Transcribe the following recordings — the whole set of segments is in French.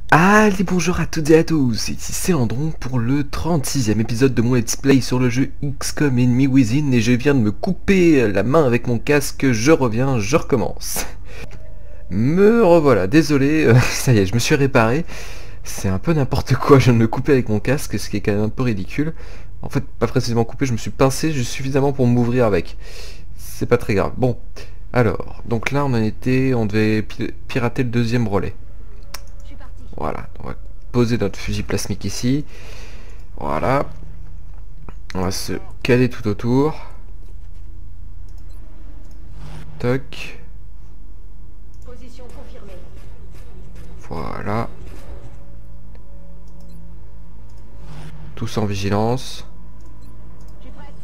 Allez, bonjour à toutes et à tous, ici c'est Andron pour le 36e épisode de mon let's play sur le jeu XCOM Enemy Within et je viens de me couper la main avec mon casque, je reviens, je recommence. Me revoilà, désolé, ça y est, je me suis réparé, c'est un peu n'importe quoi, je viens de me couper avec mon casque, ce qui est quand même un peu ridicule. En fait, pas précisément coupé, je me suis pincé juste suffisamment pour m'ouvrir avec. C'est pas très grave. Bon, alors, donc là on en était, on devait pirater le deuxième relais. Voilà, on va poser notre fusil plasmique ici. Voilà. On va se caler tout autour. Toc. Position confirmée. Voilà. Tous en vigilance. Je suis prête.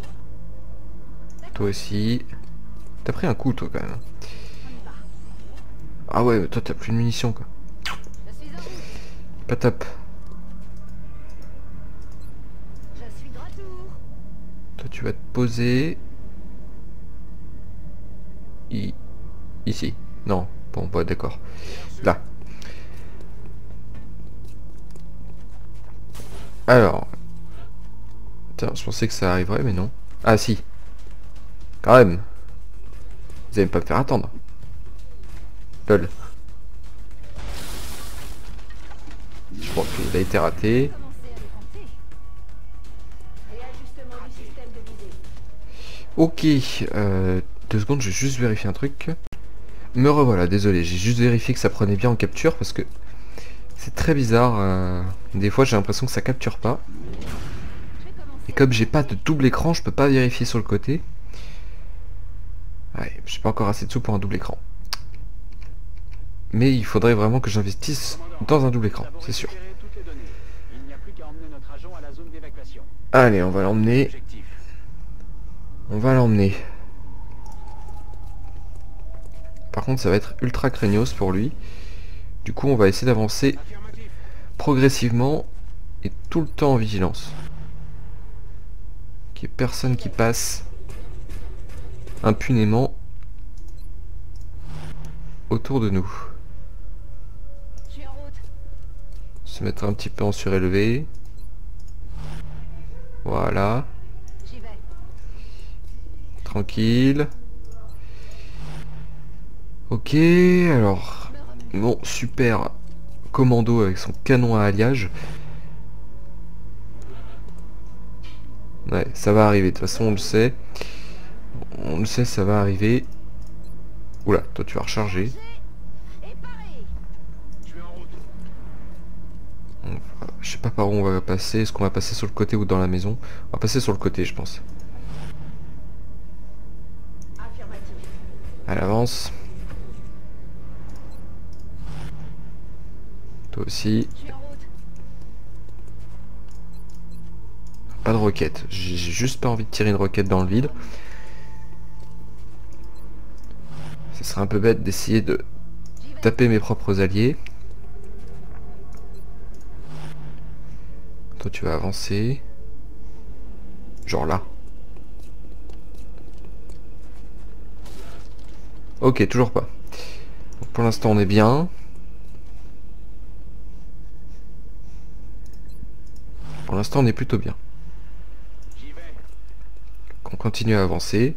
Toi aussi. T'as pris un coup toi quand même. On y va. Ah ouais, toi t'as plus de munitions quoi. Je suis en route. Pas top. Je suis de retour. Toi tu vas te poser. Ici. Non. Bon bah d'accord. Là. Alors. Tiens, je pensais que ça arriverait mais non. Ah si. Quand même. Vous allez pas me faire attendre. Lol. Je crois qu'il a été raté. Commencez à les compter. Réajustement du système de visée. Ok, 2 secondes, je vais juste vérifier un truc. Me revoilà, désolé, j'ai juste vérifié que ça prenait bien en capture parce que c'est très bizarre. Des fois j'ai l'impression que ça capture pas. Je vais commencer. Et comme j'ai pas de double écran, je peux pas vérifier sur le côté. Ouais, j'ai pas encore assez de sous pour un double écran. Mais il faudrait vraiment que j'investisse dans un double écran, c'est sûr. Allez, on va l'emmener. On va l'emmener. Par contre, ça va être ultra craignos pour lui. Du coup, on va essayer d'avancer progressivement et tout le temps en vigilance. Qu'il n'y ait personne qui passe impunément autour de nous. Je suis en route. Se mettre un petit peu en surélevé. Voilà. J'y vais. Tranquille. Ok, alors... Me remonte. Bon, super commando avec son canon à alliage. Ouais, ça va arriver, de toute façon on le sait. On le sait, ça va arriver. Oula, toi tu vas recharger. Et paré. Je sais pas par où on va passer. Est-ce qu'on va passer sur le côté ou dans la maison? On va passer sur le côté, je pense. Affirmatif. Elle avance. Toi aussi. Je suis en route. Pas de roquette. J'ai juste pas envie de tirer une roquette dans le vide. Ce serait un peu bête d'essayer de J'y vais. taper mes propres alliés. Toi tu vas avancer. Genre là. Ok, toujours pas. Donc pour l'instant on est bien. Pour l'instant on est plutôt bien. Donc on continue à avancer.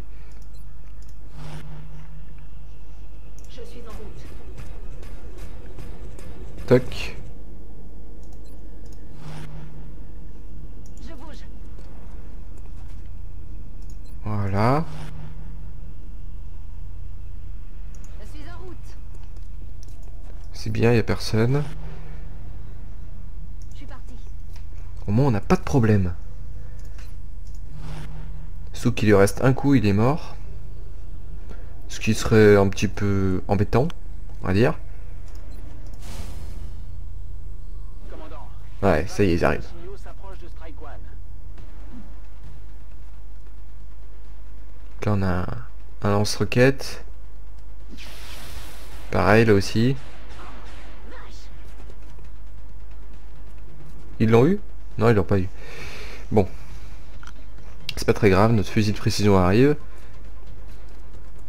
Je suis en route. Toc. Je bouge. Voilà. Je suis en route. C'est bien, il n'y a personne. Je suis parti. Au moins on n'a pas de problème. Sauf qu'il lui reste un coup, il est mort. Ce qui serait un petit peu embêtant, on va dire. Commandant, Ouais, ça y est, ils arrivent. les signaux s'approchent de Strike One. Donc là on a un lance-roquette. Pareil là aussi. Ils l'ont eu? Non, ils l'ont pas eu. Bon. C'est pas très grave, notre fusil de précision arrive.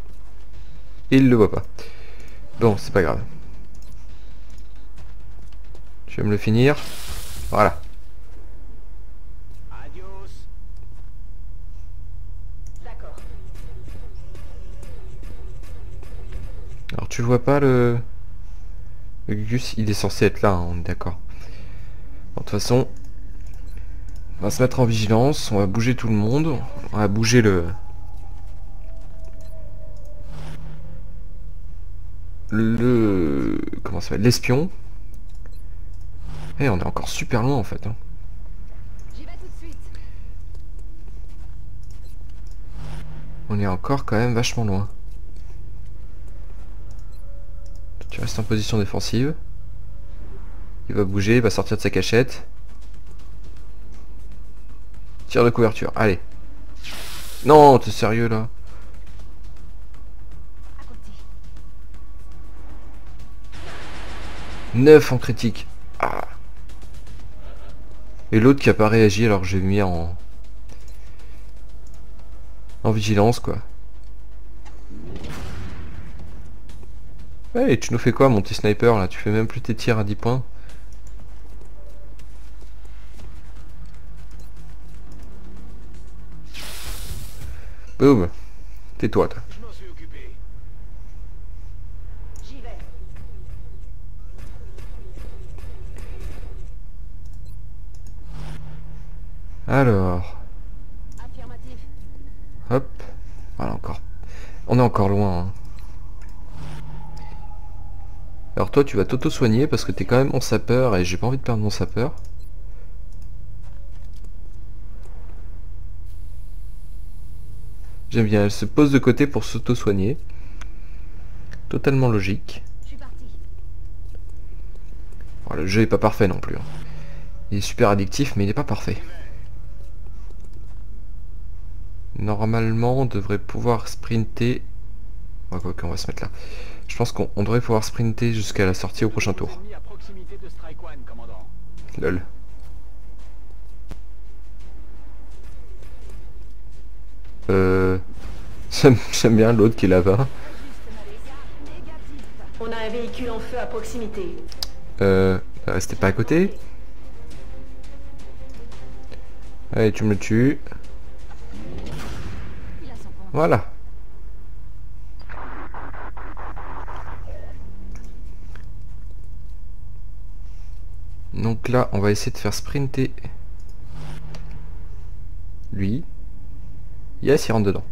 Et il le voit pas. Bon, c'est pas grave. Tu vas me le finir. Voilà. Adios. D'accord. Alors tu le vois pas le Gus, il est censé être là, hein, on est d'accord. Bon, de toute façon, on va se mettre en vigilance, on va bouger tout le monde, on va bouger comment ça s'appelle, l'espion. Et on est encore super loin en fait. Hein. J'y vais tout de suite. On est encore quand même vachement loin. Tu restes en position défensive. Il va bouger, il va sortir de sa cachette. Tir de couverture, allez. Non, t'es sérieux là? À côté. 9 en critique. Ah. Et l'autre qui a pas réagi alors que j'ai mis en vigilance quoi. Ouais, et tu nous fais quoi mon petit sniper là? Tu fais même plus tes tirs à 10 points. Boum. Tais-toi toi. Je m'en suis occupé. J'y vais. Alors. Affirmatif. Hop. Voilà encore. On est encore loin. Hein. Alors toi tu vas t'auto-soigner parce que t'es quand même mon sapeur et j'ai pas envie de perdre mon sapeur. J'aime bien, elle se pose de côté pour s'auto-soigner. Totalement logique. Je suis parti. Bon, le jeu est pas parfait non plus. Hein. Il est super addictif mais il n'est pas parfait. Normalement on devrait pouvoir sprinter. Ouais, quoi qu'on va se mettre là. Je pense qu'on devrait pouvoir sprinter jusqu'à la sortie au prochain tour. Ennemis à proximité de Strike One, commandant. Lol. J'aime bien l'autre qui est là-bas. Négatif. On a un véhicule en feu à proximité. Restez pas à côté. Allez, tu me le tues. Il a son compte. Voilà. Donc là, on va essayer de faire sprinter lui. Yes, il rentre dedans.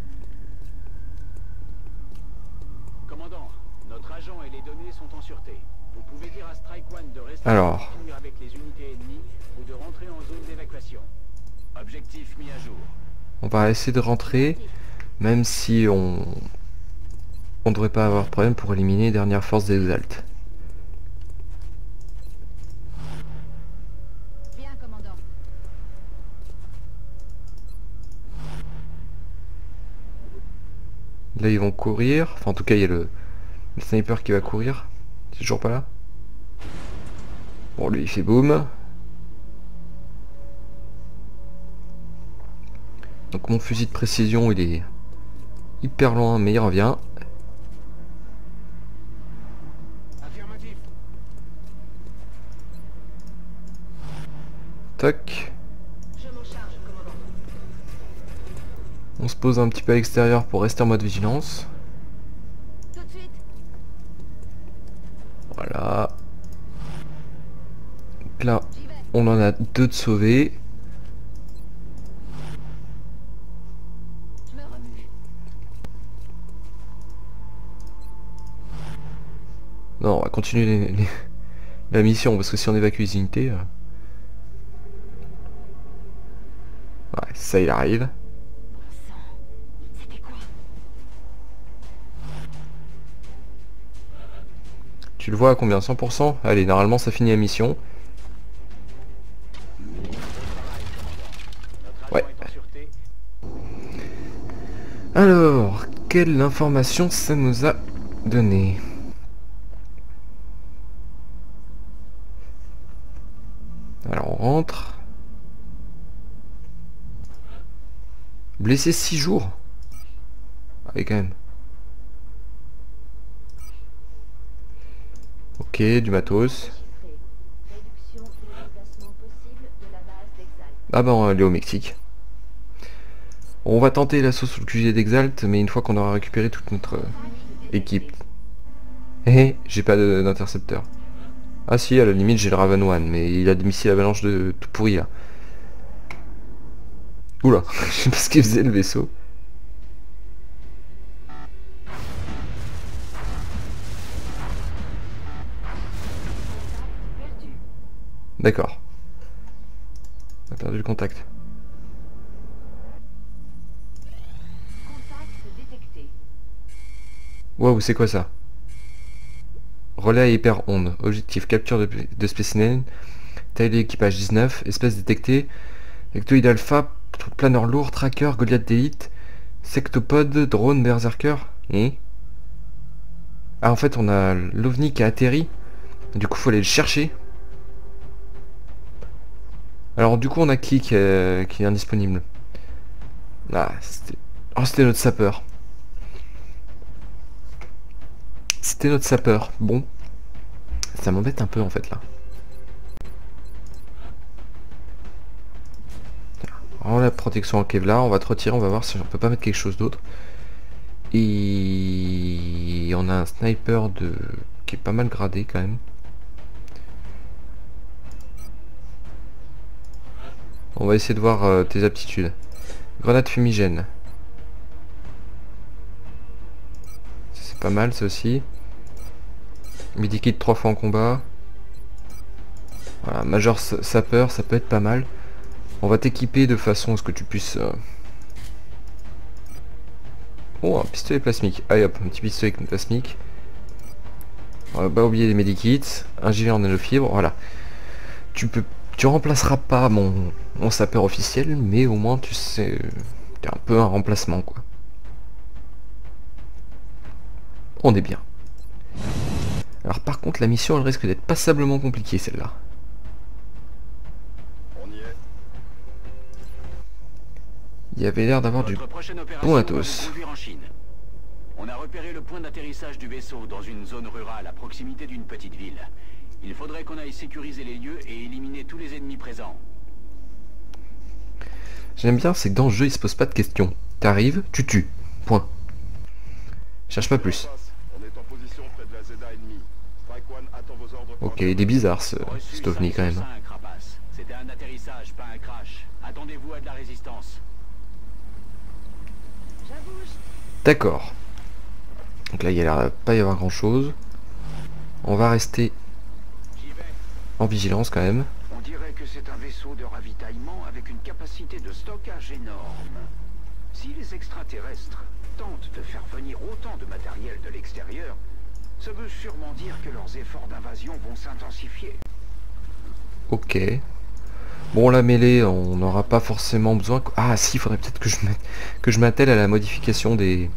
Commandant, notre agent et les données sont en sûreté. Vous pouvez dire à Strike One de rester Alors. en avec les unités ennemies ou de rentrer en zone d'évacuation. Objectif mis à jour. On va essayer de rentrer, même si on devrait pas avoir de problème pour éliminer les dernières forces des Exalt. Bien, commandant. Là ils vont courir, enfin en tout cas il y a le sniper qui va courir. C'est toujours pas là. Bon lui il fait boum. Donc mon fusil de précision il est hyper loin mais il revient. Affirmatif. Toc. Je m'en charge, commandant. On se pose un petit peu à l'extérieur pour rester en mode vigilance. Tout de suite. Voilà. Donc là J'y vais. on en a 2 de sauvés. Je me remue. Non, on va continuer la mission parce que si on évacue les unités... Ouais, ça il arrive. C'était quoi? Tu le vois à combien? 100%? Allez, normalement ça finit la mission. Notre Ouais. agent est en sûreté. Alors, quelle information ça nous a donné? Alors on rentre. Blessé 6 jours. Allez quand même. Ok, du matos. Chiffré. Réduction Ah bah on va aller au Mexique. On va tenter l'assaut sous le QG d'Exalt, mais une fois qu'on aura récupéré toute notre équipe. J'ai pas d'intercepteur. Ah si, à la limite j'ai le Raven One, mais il a des missiles avalanche de tout pourri là. Oula, je sais pas ce qu'il faisait le vaisseau. D'accord. On a perdu le contact. Waouh, c'est quoi ça? Relais à hyper onde. Objectif capture de spécimen. Taille d'équipage 19. Espèce détectée. Ectoïde alpha. Planeur lourd. Tracker. Goliath d'élite. Sectopode. Drone. Berserker. Ah, en fait, on a l'OVNI qui a atterri. Du coup, faut aller le chercher. Alors, du coup, on a qui est indisponible? Ah, c'était notre sapeur. C'était notre sapeur. Bon. Ça m'embête un peu, en fait, là. Alors, la protection en Kevlar. On va te retirer. On va voir si on peut pas mettre quelque chose d'autre. Et on a un sniper qui est pas mal gradé, quand même. On va essayer de voir tes aptitudes. Grenade fumigène. C'est pas mal ça aussi. Medikit 3 fois en combat. Voilà, Major sapeur, ça peut être pas mal. On va t'équiper de façon à ce que tu puisses... Oh, un pistolet plasmique. Allez hop, un petit pistolet plasmique. On va pas oublier les medikits. Un gilet en nanofibre, voilà. Tu remplaceras pas mon sapeur officiel, mais au moins tu sais... T'es un peu un remplacement, quoi. On est bien. Alors par contre, la mission, elle risque d'être passablement compliquée, celle-là. On y est. Il y avait l'air d'avoir du Votre prochaine opération bon va matos. vous conduire en Chine. On a repéré le point d'atterrissage du vaisseau dans une zone rurale à proximité d'une petite ville. Il faudrait qu'on aille sécuriser les lieux et éliminer tous les ennemis présents. J'aime bien, c'est que dans le jeu, il se pose pas de questions. T'arrives, tu tues. Point. Cherche pas plus. On est en position près de la Zeta ennemie. Strike One attend vos ordres. Ok, il est bizarre Reçu cet ovni quand même. 505, rapace. C'était un atterrissage, pas un crash. Attendez-vous à de la résistance. J'avoue, D'accord. Donc là, il y a l'air de pas y avoir grand chose. On va rester J'y vais. en vigilance quand même. On dirait que c'est un vaisseau de ravitaillement avec une capacité de stockage énorme. Si les extraterrestres tentent de faire venir autant de matériel de l'extérieur, ça veut sûrement dire que leurs efforts d'invasion vont s'intensifier. Ok. Bon, la mêlée, on n'aura pas forcément besoin... Ah si, il faudrait peut-être que je m'attelle à la modification des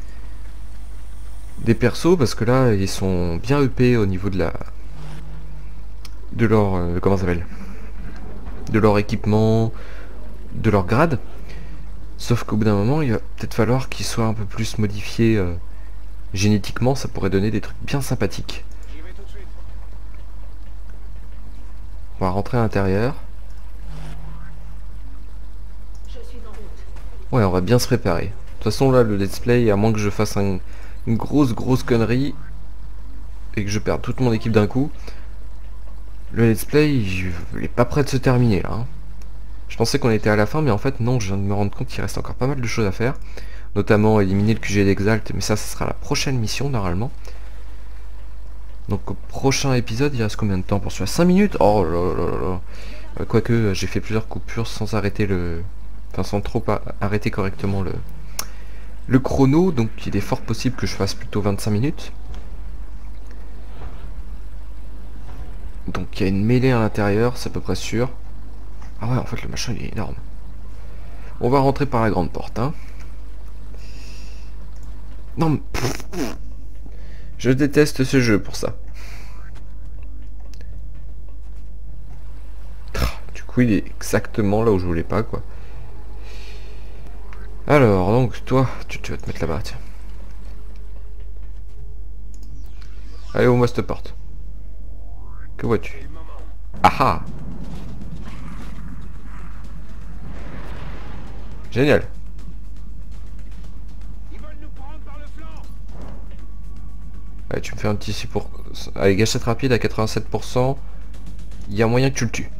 persos, parce que là, ils sont bien EP au niveau de la... de leur... comment ça s'appelle? De leur équipement, de leur grade. Sauf qu'au bout d'un moment, il va peut-être falloir qu'ils soient un peu plus modifiés génétiquement, ça pourrait donner des trucs bien sympathiques. J'y vais tout de suite. On va rentrer à l'intérieur. Je suis en route. Ouais, on va bien se préparer. De toute façon, là, le let's play, à moins que je fasse une grosse connerie et que je perde toute mon équipe d'un coup, le let's play, il est pas prêt de se terminer, là. Hein. Je pensais qu'on était à la fin, mais en fait, non, je viens de me rendre compte qu'il reste encore pas mal de choses à faire. Notamment éliminer le QG d'Exalt, mais ça sera la prochaine mission, normalement. Donc, au prochain épisode, il reste combien de temps pour celui-là? 5 minutes? Oh là là là là. Quoique, j'ai fait plusieurs coupures sans arrêter le... Enfin, sans trop arrêter correctement le chrono, donc il est fort possible que je fasse plutôt 25 minutes. Donc il y a une mêlée à l'intérieur, c'est à peu près sûr. Ah ouais, en fait le machin il est énorme. On va rentrer par la grande porte, hein. Non mais... Je déteste ce jeu pour ça. Du coup il est exactement là où je voulais pas, quoi. Alors, donc, toi, tu vas te mettre là-bas, tiens. Allez, ouvre-moi cette porte. Que vois-tu? Ah ah! Génial. Ils veulent nous prendre par le flanc. Allez, tu me fais un petit 6 pour... Allez, gâchette rapide à 87%. Il y a moyen que tu le tues.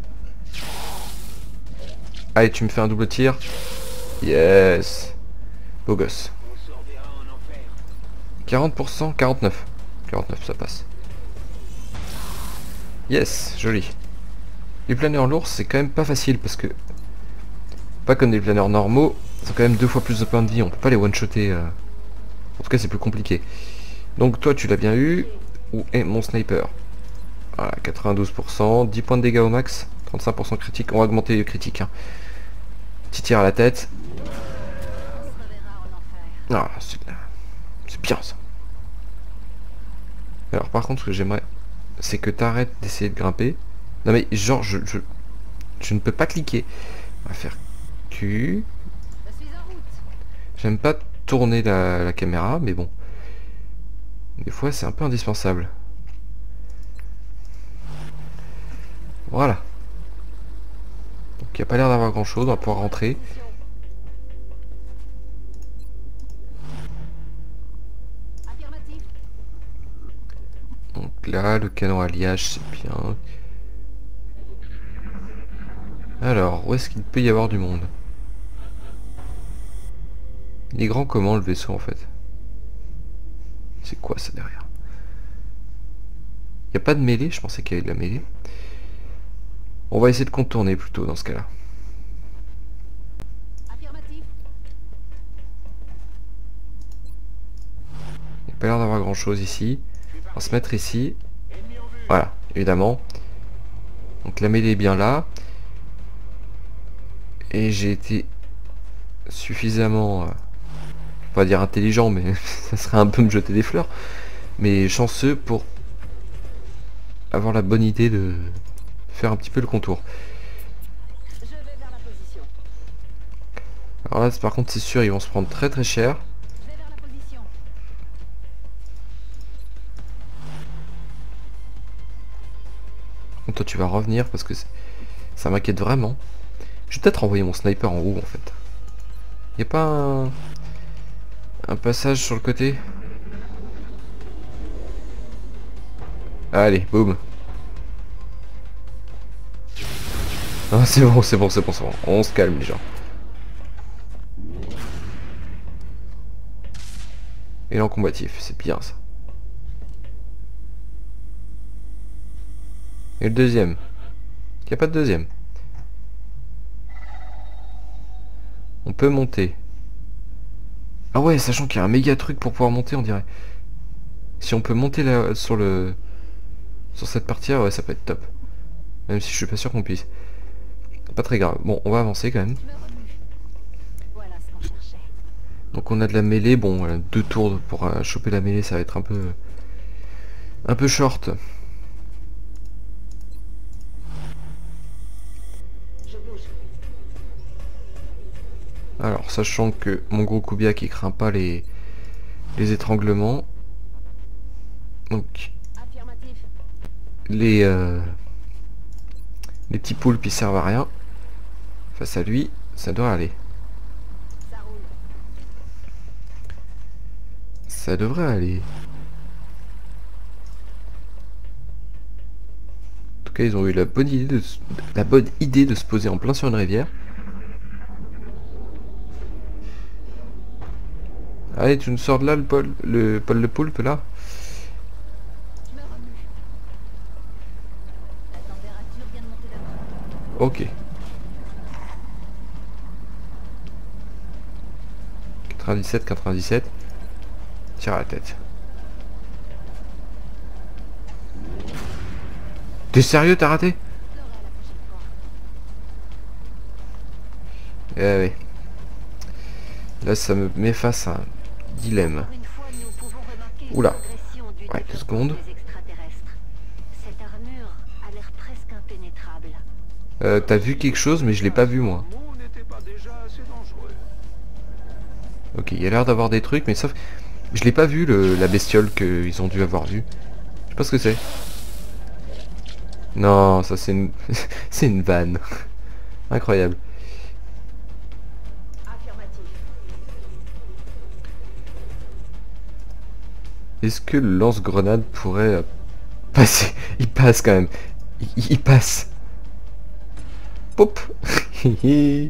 Allez, tu me fais un double tir. Yes. Beau gosse. On se reverra en enfer. 40%, 49. 49, ça passe. Yes, joli. Les planeurs lourds, c'est quand même pas facile parce que... Pas comme des planeurs normaux, c'est quand même 2 fois plus de points de vie. On peut pas les one-shotter. En tout cas, c'est plus compliqué. Donc toi, tu l'as bien eu. Où est mon sniper? Voilà, 92%, 10 points de dégâts au max, 35% critique. On va augmenter le critique. Hein. Petit tir à la tête. On se reverra en enfer. Ah, c'est bien ça. Alors par contre, ce que j'aimerais, c'est que tu arrêtes d'essayer de grimper. Non mais genre, je ne peux pas cliquer. On va faire Q. Je suis en route. J'aime pas tourner la caméra, mais bon. Des fois, c'est un peu indispensable. Voilà. Donc il n'y a pas l'air d'avoir grand chose, on va pouvoir rentrer. Affirmatif. Donc là, le canon à alliage, c'est bien. Alors, où est-ce qu'il peut y avoir du monde? Il est grand comment le vaisseau en fait? C'est quoi ça derrière? Il n'y a pas de mêlée, je pensais qu'il y avait de la mêlée. On va essayer de contourner plutôt dans ce cas-là. Affirmatif. Il n'y a pas l'air d'avoir grand chose ici. On va se mettre ici. Voilà, évidemment. Donc la mêlée est bien là. Et j'ai été suffisamment... on va pas dire intelligent, mais ça serait un peu me jeter des fleurs. Mais chanceux pour avoir la bonne idée de faire un petit peu le contour. Je vais vers la position. Alors là, par contre, c'est sûr, ils vont se prendre très très cher. Je vais vers la position. Donc toi, tu vas revenir parce que ça m'inquiète vraiment. Je vais peut-être envoyer mon sniper en haut, en fait. Y a pas un passage sur le côté? Allez, boum. Ah, c'est bon, c'est bon, c'est bon, c'est bon. On se calme, les gens. Élan combatif, c'est bien ça. Et le deuxième? Il n'y a pas de deuxième. On peut monter. Ah ouais, sachant qu'il y a un méga truc pour pouvoir monter, on dirait. Si on peut monter là sur cette partie, ouais, ça peut être top. Même si je suis pas sûr qu'on puisse. Pas très grave. Bon, on va avancer quand même. Je me remue. Voilà ce qu'on cherchait. Donc on a de la mêlée. Bon, 2 tours pour choper la mêlée, ça va être un peu short. Je bouge. Alors, sachant que mon gros Kubiak il craint pas les étranglements. Donc Affirmatif. les petits poulpes ils servent à rien. Face à lui, ça doit aller. Ça roule. Ça devrait aller. En tout cas, ils ont eu la bonne idée de se poser en plein sur une rivière. Allez, tu nous sors de là le Paul de poulpe là. Je me remue. La température vient de monter d'un peu. Ok. 97, 97. Tire à la tête. T'es sérieux, t'as raté? Je l'aurai la prochaine fois. Eh oui. Là, ça me met face à un dilemme. Encore une fois, nous pouvons remarquer une Oula. progression du Ouais, 2 développement secondes. des extraterrestres. Cette armure a l'air presque impénétrable. T'as vu quelque chose, mais je l'ai pas vu moi. Le mot n'était pas déjà assez dangereux. Ok, il y a l'air d'avoir des trucs, mais sauf... Je l'ai pas vu, la bestiole qu'ils ont dû avoir vue. Je sais pas ce que c'est. Non, ça c'est une... c'est une vanne. Incroyable. Est-ce que le lance-grenade pourrait passer? Il passe quand même. Il passe. Pop. C'est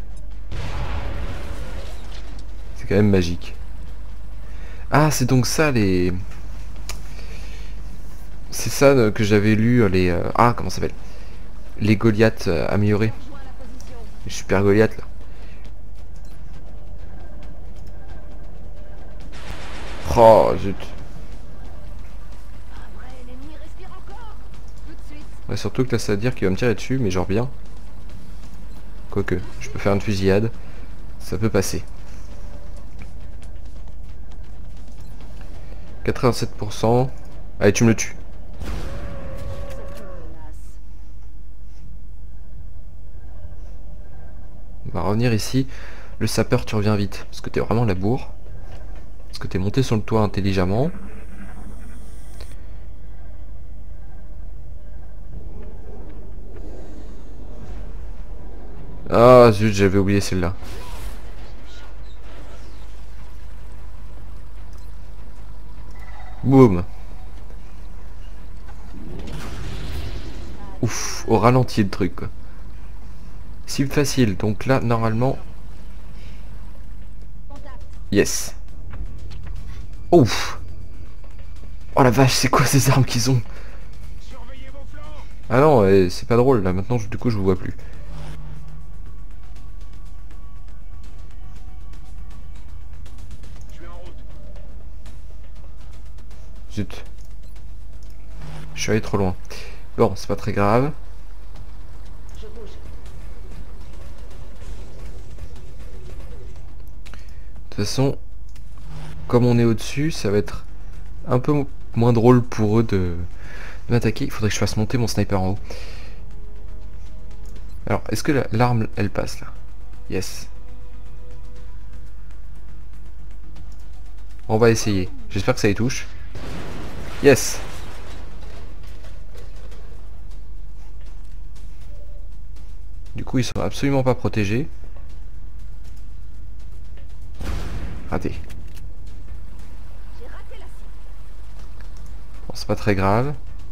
quand même magique. Ah, c'est donc ça les... C'est ça que j'avais lu, les... Ah, comment ça s'appelle? Les Goliaths améliorés. Les super Goliaths, là. Oh, zut. L'ennemi respire encore. Tout de suite. Ouais, surtout que là, ça veut dire qu'il va me tirer dessus, mais genre bien. Quoique, je peux faire une fusillade. Ça peut passer. 87%. Allez, tu me le tues. C'est une menace. On va revenir ici. Le sapeur, tu reviens vite. Parce que t'es vraiment la bourre. Parce que t'es monté sur le toit intelligemment. Ah zut, j'avais oublié celle-là. Boum. Ouf, au ralenti le truc quoi. Cible facile, donc là normalement... Yes. Ouf. Oh la vache, c'est quoi ces armes qu'ils ont? Ah non, c'est pas drôle là, maintenant du coup je vous vois plus. Zut. Je suis allé trop loin. Bon, c'est pas très grave. De toute façon, comme on est au-dessus, ça va être un peu moins drôle pour eux de m'attaquer. Il faudrait que je fasse monter mon sniper en haut. Alors, est-ce que l'arme, elle passe là? Yes. On va essayer. J'espère que ça y touche. Yes. Du coup, ils sont absolument pas protégés. Raté. J'ai raté la cible. Bon, c'est pas très grave.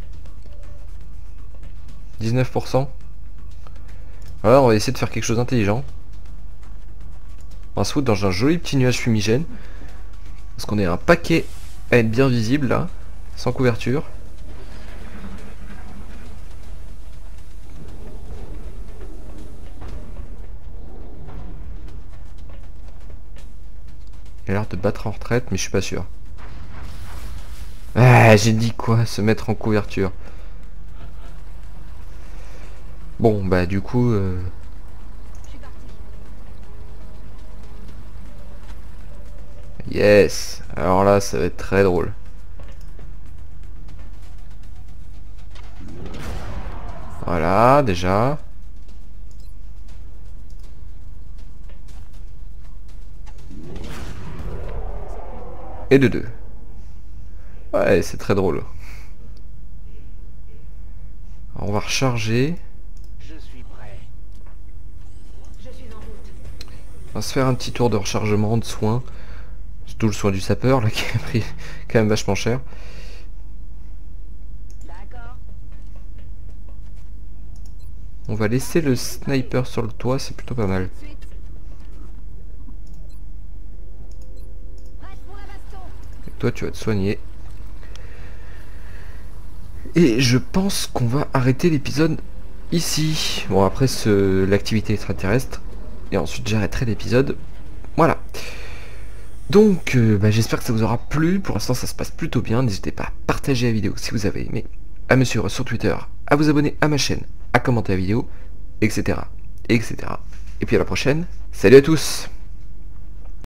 19%. Alors, on va essayer de faire quelque chose d'intelligent. On va se foutre dans un joli petit nuage fumigène. Parce qu'on est un paquet à être bien visible là. Sans couverture. Il a l'air de battre en retraite, mais je suis pas sûr. Ah, j'ai dit quoi? Se mettre en couverture. Bon, bah du coup... Je suis parti. Yes. Alors là, ça va être très drôle. Voilà, déjà. Et de deux. Ouais, c'est très drôle. Alors, on va recharger. Je suis prêt. Je suis en route. On va se faire un petit tour de rechargement, de soins. Surtout le soin du sapeur, là, qui a pris quand même vachement cher. D'accord. On va laisser le sniper sur le toit, c'est plutôt pas mal. Tout de suite. Prête pour la baston. Et toi, tu vas te soigner. Et je pense qu'on va arrêter l'épisode ici. Bon, après l'activité extraterrestre. Et ensuite, j'arrêterai l'épisode. Voilà. Donc, bah, j'espère que ça vous aura plu. Pour l'instant, ça se passe plutôt bien. N'hésitez pas à partager la vidéo si vous avez aimé, à me suivre sur Twitter, à vous abonner à ma chaîne, à commenter la vidéo, etc. etc. Et puis à la prochaine. Salut à tous!